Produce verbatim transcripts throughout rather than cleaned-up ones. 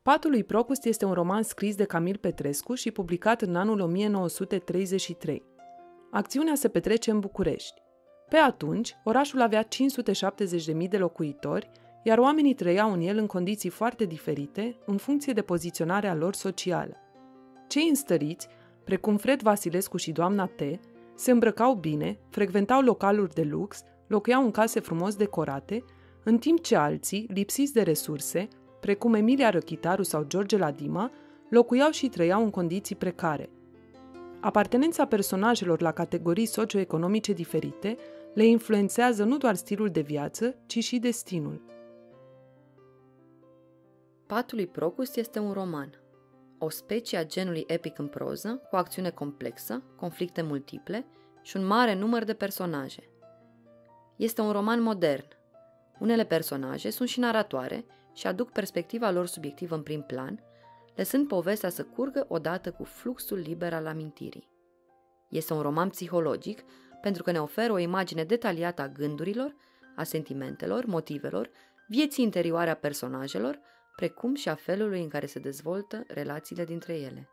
Patul lui Procust este un roman scris de Camil Petrescu și publicat în anul o mie nouă sute treizeci și trei. Acțiunea se petrece în București. Pe atunci, orașul avea cinci sute șaptezeci de mii de locuitori, iar oamenii trăiau în el în condiții foarte diferite, în funcție de poziționarea lor socială. Cei înstăriți, precum Fred Vasilescu și doamna T., se îmbrăcau bine, frecventau localuri de lux, locuiau în case frumos decorate, în timp ce alții, lipsiți de resurse, precum Emilia Răchitaru sau George Ladima, locuiau și trăiau în condiții precare. Apartenența personajelor la categorii socioeconomice diferite le influențează nu doar stilul de viață, ci și destinul. Patul lui Procust este un roman, o specie a genului epic în proză, cu acțiune complexă, conflicte multiple și un mare număr de personaje. Este un roman modern. Unele personaje sunt și naratoare și aduc perspectiva lor subiectivă în prim plan, lăsând povestea să curgă odată cu fluxul liber al amintirii. Este un roman psihologic pentru că ne oferă o imagine detaliată a gândurilor, a sentimentelor, motivelor, vieții interioare a personajelor, precum și a felului în care se dezvoltă relațiile dintre ele.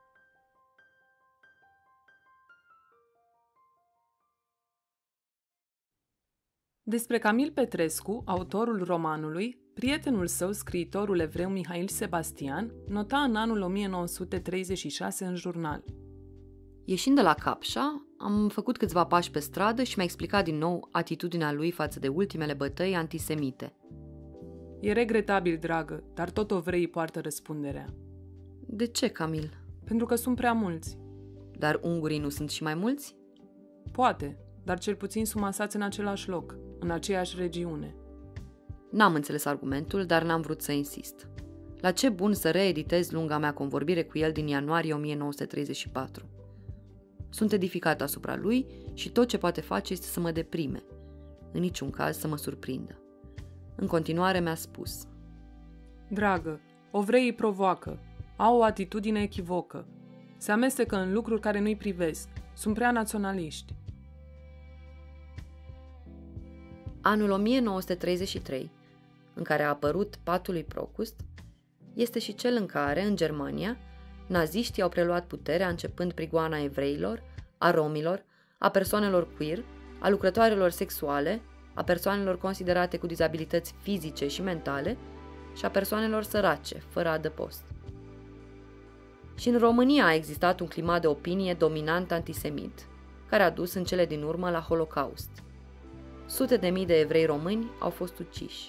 Despre Camil Petrescu, autorul romanului, prietenul său, scriitorul evreu Mihail Sebastian, nota în anul o mie nouă sute treizeci și șase în jurnal: Ieșind de la Capșa, am făcut câțiva pași pe stradă și mi-a explicat din nou atitudinea lui față de ultimele bătăi antisemite. E regretabil, dragă, dar tot evreii poartă răspunderea. De ce, Camil? Pentru că sunt prea mulți. Dar ungurii nu sunt și mai mulți? Poate, dar cel puțin sunt masați în același loc, în aceeași regiune. N-am înțeles argumentul, dar n-am vrut să insist. La ce bun să reeditez lunga mea convorbire cu el din ianuarie o mie nouă sute treizeci și patru. Sunt edificat asupra lui și tot ce poate face este să mă deprime, în niciun caz să mă surprindă. În continuare mi-a spus: Dragă, evreii provoacă, au o atitudine echivocă, se amestecă în lucruri care nu-i privesc, sunt prea naționaliști. Anul o mie nouă sute treizeci și trei, în care a apărut Patul lui Procust, este și cel în care, în Germania, naziștii au preluat puterea începând prigoana evreilor, a romilor, a persoanelor queer, a lucrătoarelor sexuale, a persoanelor considerate cu dizabilități fizice și mentale și a persoanelor sărace, fără adăpost. Și în România a existat un climat de opinie dominant antisemit, care a dus în cele din urmă la Holocaust. Sute de mii de evrei români au fost uciși.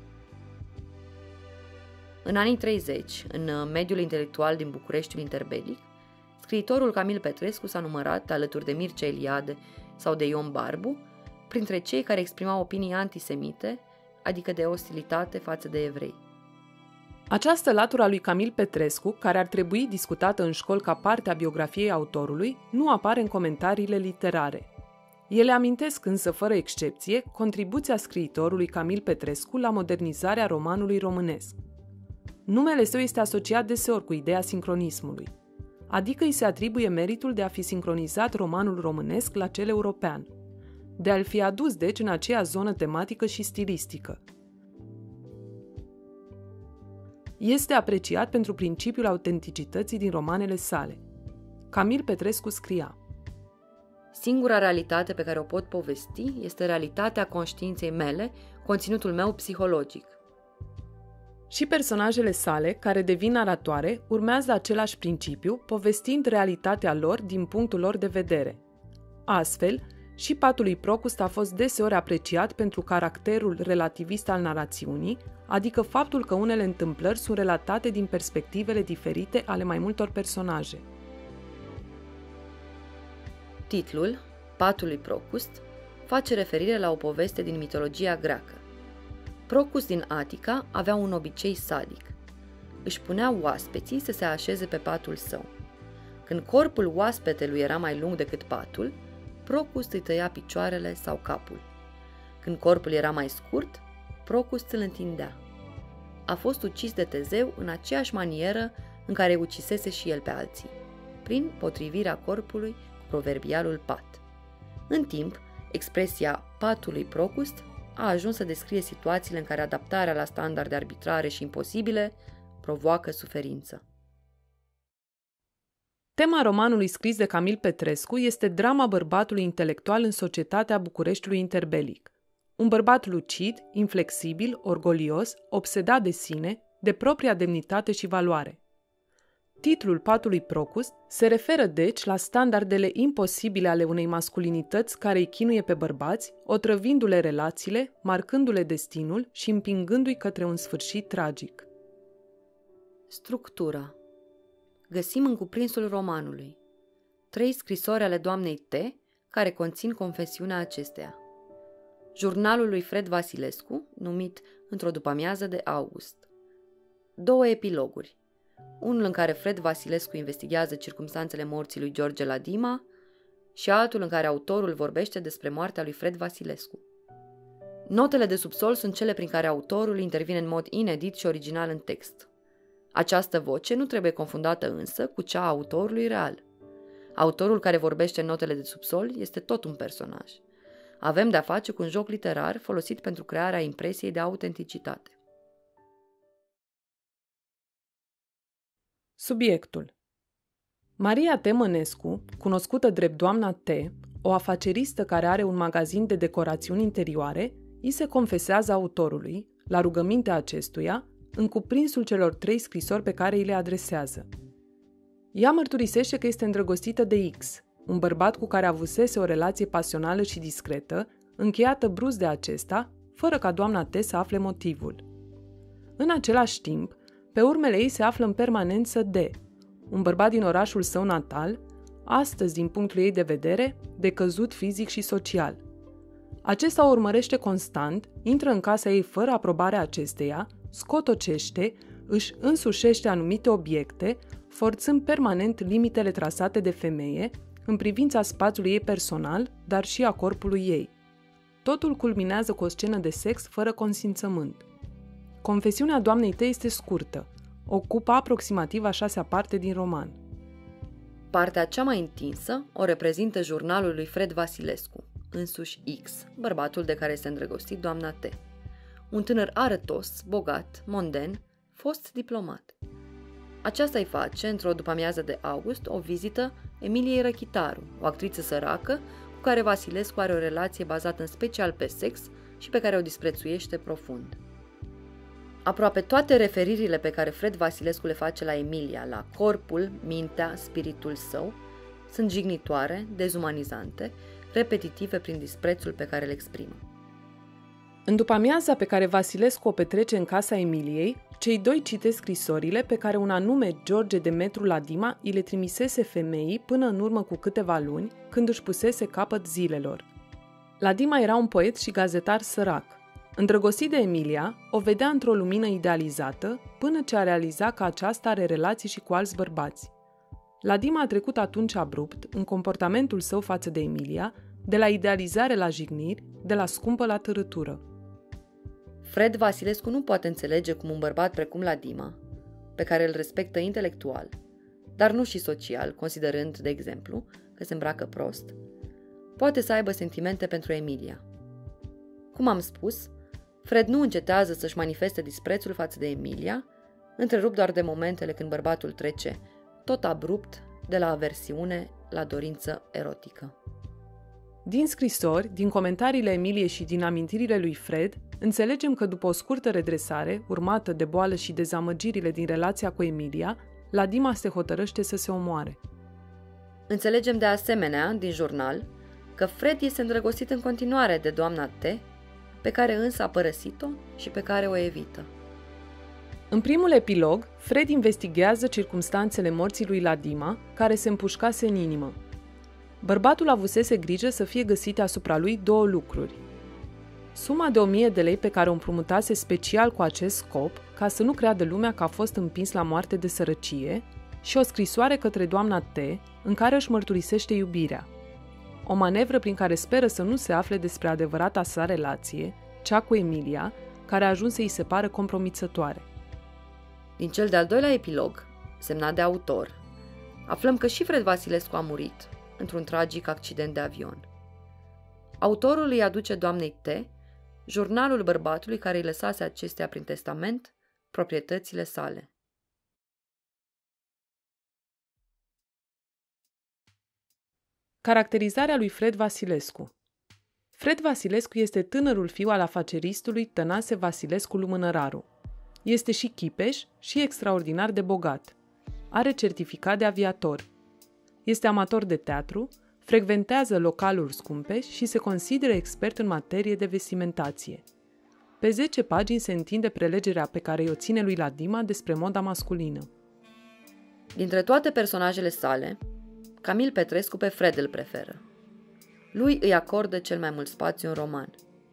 În anii treizeci, în mediul intelectual din Bucureștiul interbelic, scriitorul Camil Petrescu s-a numărat, alături de Mircea Eliade sau de Ion Barbu, printre cei care exprimau opinii antisemite, adică de ostilitate față de evrei. Această latură a lui Camil Petrescu, care ar trebui discutată în școli ca parte a biografiei autorului, nu apare în comentariile literare. Ele amintesc însă, fără excepție, contribuția scriitorului Camil Petrescu la modernizarea romanului românesc. Numele său este asociat deseori cu ideea sincronismului, adică îi se atribuie meritul de a fi sincronizat romanul românesc la cel european, de a-l fi adus deci în aceea zonă tematică și stilistică. Este apreciat pentru principiul autenticității din romanele sale. Camil Petrescu scria: Singura realitate pe care o pot povesti este realitatea conștiinței mele, conținutul meu psihologic. Și personajele sale, care devin naratoare, urmează același principiu, povestind realitatea lor din punctul lor de vedere. Astfel, și Patul lui Procust a fost deseori apreciat pentru caracterul relativist al narațiunii, adică faptul că unele întâmplări sunt relatate din perspectivele diferite ale mai multor personaje. Titlul, Patul lui Procust, face referire la o poveste din mitologia greacă. Procust din Atica avea un obicei sadic. Își punea oaspeții să se așeze pe patul său. Când corpul oaspetelui era mai lung decât patul, Procust îi tăia picioarele sau capul. Când corpul era mai scurt, Procust îl întindea. A fost ucis de Tezeu în aceeași manieră în care ucisese și el pe alții, prin potrivirea corpului cu proverbialul pat. În timp, expresia patului Procust a ajuns să descrie situațiile în care adaptarea la standarde arbitrare și imposibile provoacă suferință. Tema romanului scris de Camil Petrescu este drama bărbatului intelectual în societatea Bucureștiului interbelic. Un bărbat lucid, inflexibil, orgolios, obsedat de sine, de propria demnitate și valoare. Titlul Patului Procust se referă deci la standardele imposibile ale unei masculinități care îi chinuie pe bărbați, otrăvindu-le relațiile, marcându-le destinul și împingându-i către un sfârșit tragic. Structura. Găsim în cuprinsul romanului trei scrisori ale doamnei T, care conțin confesiunea acesteia. Jurnalul lui Fred Vasilescu, numit Într-o după-amiază de august. Două epiloguri. Unul în care Fred Vasilescu investigează circumstanțele morții lui George Ladima și altul în care autorul vorbește despre moartea lui Fred Vasilescu. Notele de subsol sunt cele prin care autorul intervine în mod inedit și original în text. Această voce nu trebuie confundată însă cu cea a autorului real. Autorul care vorbește în notele de subsol este tot un personaj. Avem de-a face cu un joc literar folosit pentru crearea impresiei de autenticitate. Subiectul. Maria T. Mănescu, cunoscută drept doamna T., o afaceristă care are un magazin de decorațiuni interioare, îi se confesează autorului, la rugămintea acestuia, în cuprinsul celor trei scrisori pe care îi le adresează. Ea mărturisește că este îndrăgostită de X, un bărbat cu care avusese o relație pasională și discretă, încheiată brusc de acesta, fără ca doamna T. să afle motivul. În același timp, pe urmele ei se află în permanență D, un bărbat din orașul său natal, astăzi, din punctul ei de vedere, decăzut fizic și social. Acesta o urmărește constant, intră în casa ei fără aprobarea acesteia, scotocește, își însușește anumite obiecte, forțând permanent limitele trasate de femeie în privința spațiului ei personal, dar și a corpului ei. Totul culminează cu o scenă de sex fără consimțământ. Confesiunea doamnei T. este scurtă, ocupă aproximativ a șasea parte din roman. Partea cea mai întinsă o reprezintă jurnalul lui Fred Vasilescu, însuși X, bărbatul de care este îndrăgostit doamna T. Un tânăr arătos, bogat, monden, fost diplomat. Aceasta îi face, într-o după-amiază de august, o vizită Emiliei Răchitaru, o actriță săracă cu care Vasilescu are o relație bazată în special pe sex și pe care o disprețuiește profund. Aproape toate referirile pe care Fred Vasilescu le face la Emilia, la corpul, mintea, spiritul său, sunt jignitoare, dezumanizante, repetitive prin disprețul pe care le exprimă. În după-amiaza pe care Vasilescu o petrece în casa Emiliei, cei doi citesc scrisorile pe care un anume George Demetru Ladima îi le trimisese femeii până în urmă cu câteva luni, când își pusese capăt zilelor. Ladima era un poet și gazetar sărac. Îndrăgostit de Emilia, o vedea într-o lumină idealizată, până ce a realizat că aceasta are relații și cu alți bărbați. Ladima a trecut atunci abrupt, în comportamentul său față de Emilia, de la idealizare la jigniri, de la scumpă la târâtură. Fred Vasilescu nu poate înțelege cum un bărbat precum Ladima, pe care îl respectă intelectual, dar nu și social, considerând, de exemplu, că se îmbracă prost, poate să aibă sentimente pentru Emilia. Cum am spus, Fred nu încetează să-și manifeste disprețul față de Emilia, întrerupt doar de momentele când bărbatul trece, tot abrupt, de la aversiune la dorință erotică. Din scrisori, din comentariile Emiliei și din amintirile lui Fred, înțelegem că după o scurtă redresare, urmată de boală și dezamăgirile din relația cu Emilia, Ladima se hotărăște să se omoare. Înțelegem de asemenea, din jurnal, că Fred este îndrăgostit în continuare de doamna T, pe care însă a părăsit-o și pe care o evită. În primul epilog, Fred investigează circumstanțele morții lui Ladima, care se împușcase în inimă. Bărbatul avusese grijă să fie găsite asupra lui două lucruri. Suma de o mie de lei pe care o împrumutase special cu acest scop, ca să nu creadă lumea că a fost împins la moarte de sărăcie, și o scrisoare către doamna T, în care își mărturisește iubirea. O manevră prin care speră să nu se afle despre adevărata sa relație, cea cu Emilia, care a ajuns să îi se pară compromițătoare. Din cel de-al doilea epilog, semnat de autor, aflăm că și Fred Vasilescu a murit într-un tragic accident de avion. Autorul îi aduce doamnei T jurnalul bărbatului care îi lăsase acestea prin testament, proprietățile sale. Caracterizarea lui Fred Vasilescu. Fred Vasilescu este tânărul fiu al afaceristului Tănase Vasilescu Lumânăraru. Este și chipeș și extraordinar de bogat. Are certificat de aviator. Este amator de teatru, frecventează localuri scumpe și se consideră expert în materie de vestimentație. Pe zece pagini se întinde prelegerea pe care o ține lui la Dima despre moda masculină. Dintre toate personajele sale, Camil Petrescu pe Fred îl preferă. Lui îi acordă cel mai mult spațiu în roman.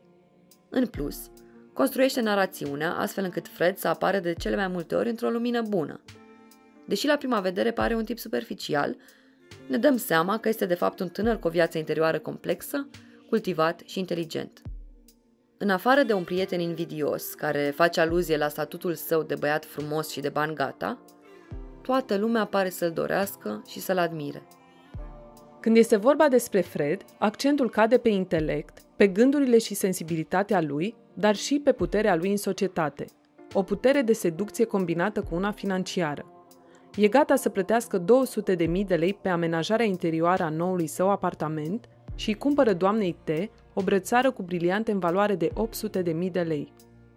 În plus, construiește narațiunea astfel încât Fred să apară de cele mai multe ori într-o lumină bună. Deși la prima vedere pare un tip superficial, ne dăm seama că este de fapt un tânăr cu o viață interioară complexă, cultivat și inteligent. În afară de un prieten invidios care face aluzie la statutul său de băiat frumos și de bani gata, toată lumea pare să-l dorească și să-l admire. Când este vorba despre Fred, accentul cade pe intelect, pe gândurile și sensibilitatea lui, dar și pe puterea lui în societate. O putere de seducție combinată cu una financiară. E gata să plătească două sute de mii de lei pe amenajarea interioară a noului său apartament și îi cumpără doamnei T o brățară cu briliante în valoare de opt sute de mii de lei.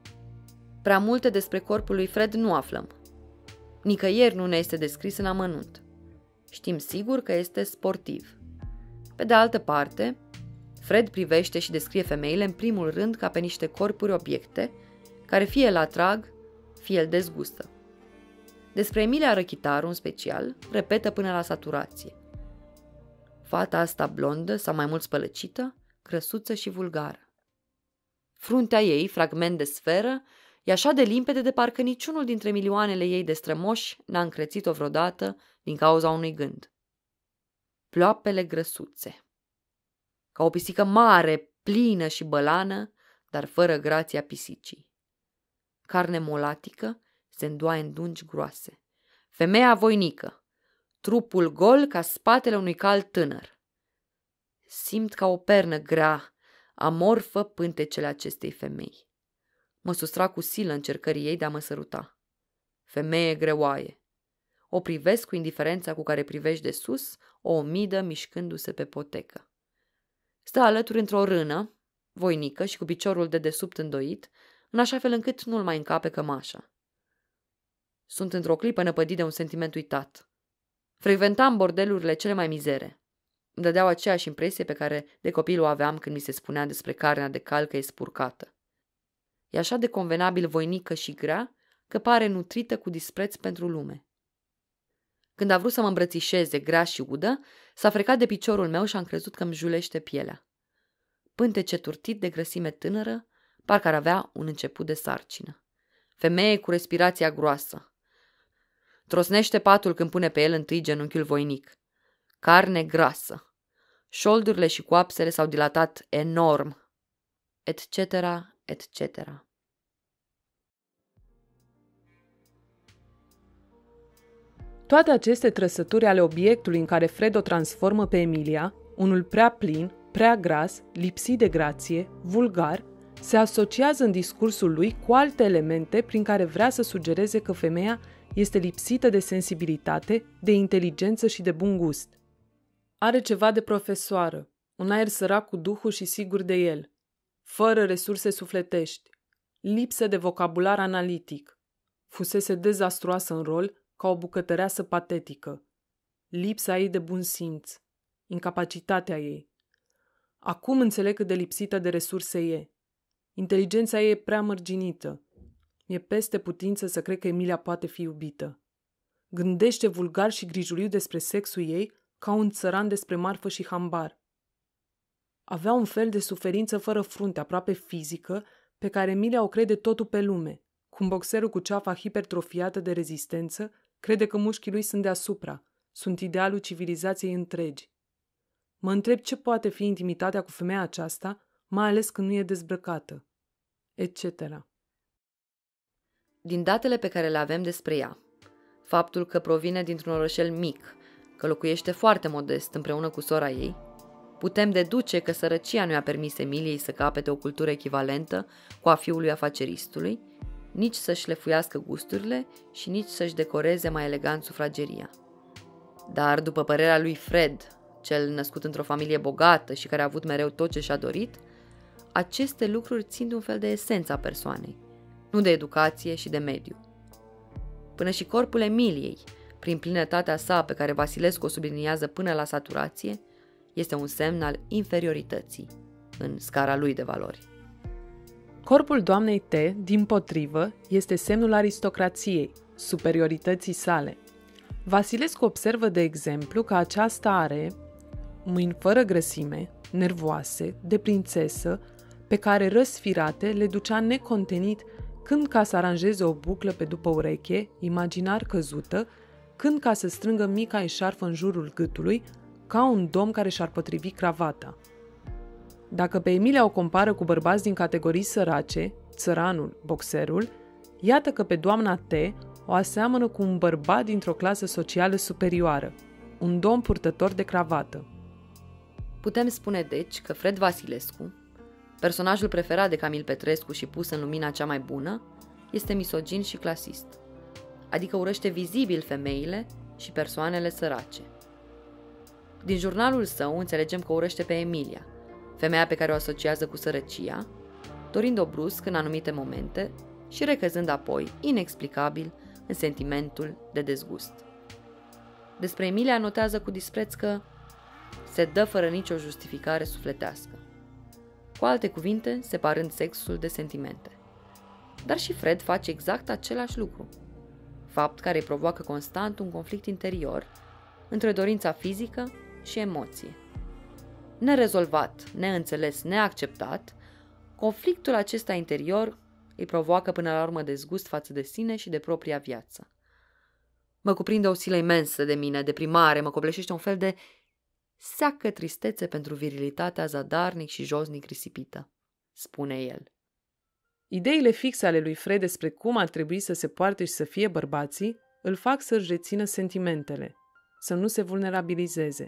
Prea multe despre corpul lui Fred nu aflăm. Nicăieri nu ne este descris în amănunt. Știm sigur că este sportiv. Pe de altă parte, Fred privește și descrie femeile în primul rând ca pe niște corpuri obiecte, care fie îl atrag, fie îl dezgustă. Despre Emilia Răchitaru, în special, repetă până la saturație. Fata asta blondă sau mai mult spălăcită, grăsuță și vulgară. Fruntea ei, fragment de sferă, e așa de limpede de parcă niciunul dintre milioanele ei de strămoși n-a încrețit-o vreodată din cauza unui gând. Ploapele grăsuțe. Ca o pisică mare, plină și bălană, dar fără grația pisicii. Carne molatică se îndoaie în dungi groase. Femeia voinică. Trupul gol ca spatele unui cal tânăr. Simt ca o pernă grea, amorfă pântecele acestei femei. Mă sustra cu silă încercării ei de a mă săruta. Femeie greoaie. O privesc cu indiferența cu care privești de sus o omidă mișcându-se pe potecă. Stă alături într-o rână, voinică și cu piciorul de desubt îndoit, în așa fel încât nu-l mai încape cămașa. Sunt într-o clipă năpădit de un sentiment uitat. Frecventam bordelurile cele mai mizere. Îmi dădeau aceeași impresie pe care de copil o aveam când mi se spunea despre carnea de cal că e spurcată. E așa de convenabil voinică și grea că pare nutrită cu dispreț pentru lume. Când a vrut să mă îmbrățișeze grea și udă, s-a frecat de piciorul meu și am crezut că îmi julește pielea. Pântece turtit de grăsime tânără, parcă ar avea un început de sarcină. Femeie cu respirația groasă. Trosnește patul când pune pe el întâi genunchiul voinic. Carne grasă. Șoldurile și coapsele s-au dilatat enorm. Etc., et cetera. Toate aceste trăsături ale obiectului în care Fred o transformă pe Emilia, unul prea plin, prea gras, lipsit de grație, vulgar, se asociază în discursul lui cu alte elemente prin care vrea să sugereze că femeia este lipsită de sensibilitate, de inteligență și de bun gust. Are ceva de profesoară, un aer sărac cu duhul și sigur de el, fără resurse sufletești, lipsă de vocabular analitic, fusese dezastruoasă în rol ca o bucătăreasă patetică, lipsa ei de bun simț, incapacitatea ei. Acum înțeleg cât de lipsită de resurse e. Inteligența ei e prea mărginită. E peste putință să cred că Emilia poate fi iubită. Gândește vulgar și grijuliu despre sexul ei ca un țăran despre marfă și hambar. Avea un fel de suferință fără frunte, aproape fizică, pe care Emilia o crede totul pe lume, cum boxerul cu ceafa hipertrofiată de rezistență crede că mușchii lui sunt deasupra, sunt idealul civilizației întregi. Mă întreb ce poate fi intimitatea cu femeia aceasta, mai ales când nu e dezbrăcată, et cetera. Din datele pe care le avem despre ea, faptul că provine dintr-un orășel mic, că locuiește foarte modest împreună cu sora ei, putem deduce că sărăcia nu i-a permis Emiliei să capete o cultură echivalentă cu a fiului afaceristului, nici să-și lefuiască gusturile și nici să-și decoreze mai elegant sufrageria. Dar, după părerea lui Fred, cel născut într-o familie bogată și care a avut mereu tot ce și-a dorit, aceste lucruri țin de un fel de esență a persoanei, nu de educație și de mediu. Până și corpul Emiliei, prin plinătatea sa pe care Vasilescu o subliniază până la saturație, este un semn al inferiorității în scara lui de valori. Corpul doamnei T, dimpotrivă, este semnul aristocrației, superiorității sale. Vasilescu observă, de exemplu, că aceasta are mâini fără grăsime, nervoase, de prințesă, pe care răsfirate le ducea necontenit când ca să aranjeze o buclă pe după ureche, imaginar căzută, când ca să strângă mica eșarfă în jurul gâtului, ca un domn care și-ar potrivi cravata. Dacă pe Emilia o compară cu bărbați din categorii sărace, țăranul, boxerul, iată că pe doamna T o aseamănă cu un bărbat dintr-o clasă socială superioară, un domn purtător de cravată. Putem spune deci că Fred Vasilescu, personajul preferat de Camil Petrescu și pus în lumina cea mai bună, este misogin și clasist, adică urăște vizibil femeile și persoanele sărace. Din jurnalul său înțelegem că urăște pe Emilia, femeia pe care o asociază cu sărăcia, dorind-o brusc în anumite momente și recăzând apoi, inexplicabil, în sentimentul de dezgust. Despre Emilia notează cu dispreț că se dă fără nicio justificare sufletească, cu alte cuvinte, separând sexul de sentimente. Dar și Fred face exact același lucru, fapt care îi provoacă constant un conflict interior între dorința fizică și emoție. Nerezolvat, neînțeles, neacceptat, conflictul acesta interior îi provoacă până la urmă dezgust față de sine și de propria viață. Mă cuprinde o silă imensă de mine, deprimare, mă copleșește un fel de seacă tristețe pentru virilitatea zadarnic și josnic risipită, spune el. Ideile fixe ale lui Fred despre cum ar trebui să se poarte și să fie bărbații îl fac să-și rețină sentimentele, să nu se vulnerabilizeze.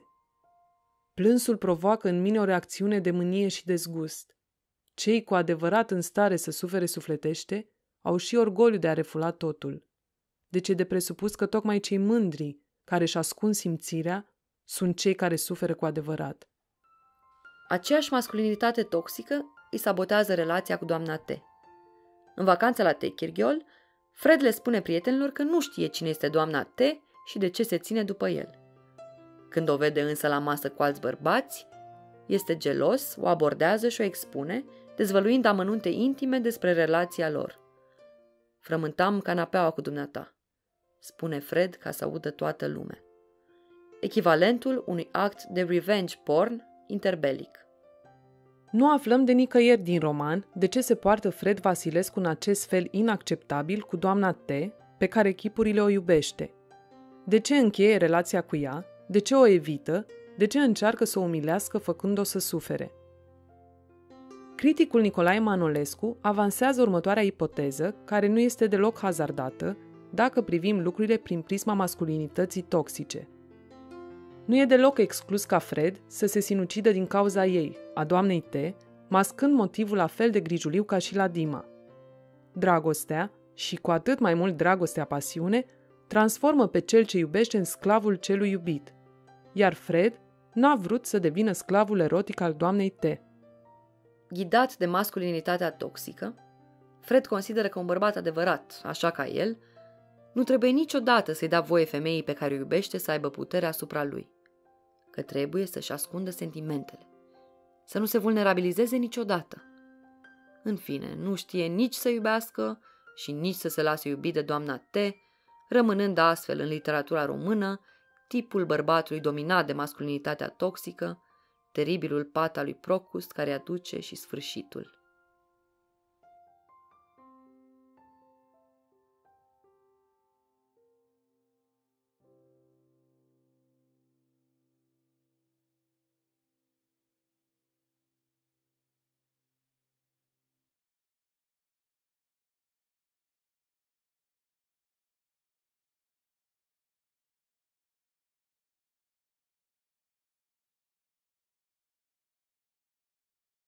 Plânsul provoacă în mine o reacțiune de mânie și dezgust. Cei cu adevărat în stare să sufere sufletește au și orgoliu de a refula totul. Deci e de presupus că tocmai cei mândri, care își ascund simțirea, sunt cei care suferă cu adevărat. Aceeași masculinitate toxică îi sabotează relația cu doamna T. În vacanța la Techirghiol, Fred le spune prietenilor că nu știe cine este doamna T și de ce se ține după el. Când o vede însă la masă cu alți bărbați, este gelos, o abordează și o expune, dezvăluind amănunte intime despre relația lor. Frământam canapeaua cu dumneata, spune Fred ca să audă toată lumea. Echivalentul unui act de revenge porn interbelic. Nu aflăm de nicăieri din roman de ce se poartă Fred Vasilescu în acest fel inacceptabil cu doamna T, pe care chipurile o iubește. De ce încheie relația cu ea, de ce o evită, de ce încearcă să o umilească făcând-o să sufere. Criticul Nicolae Manolescu avansează următoarea ipoteză, care nu este deloc hazardată, dacă privim lucrurile prin prisma masculinității toxice. Nu e deloc exclus ca Fred să se sinucidă din cauza ei, a doamnei T, mascând motivul la fel de grijuliu ca și la Dima. Dragostea, și cu atât mai mult dragostea pasiune, transformă pe cel ce iubește în sclavul celui iubit, iar Fred n-a vrut să devină sclavul erotic al doamnei T. Ghidat de masculinitatea toxică, Fred consideră că un bărbat adevărat, așa ca el, nu trebuie niciodată să-i dea voie femeii pe care o iubește să aibă putere asupra lui, că trebuie să-și ascundă sentimentele, să nu se vulnerabilizeze niciodată. În fine, nu știe nici să iubească și nici să se lase iubit de doamna T, rămânând astfel în literatura română tipul bărbatului dominat de masculinitatea toxică, teribilul pat al lui Procust care aduce și sfârșitul.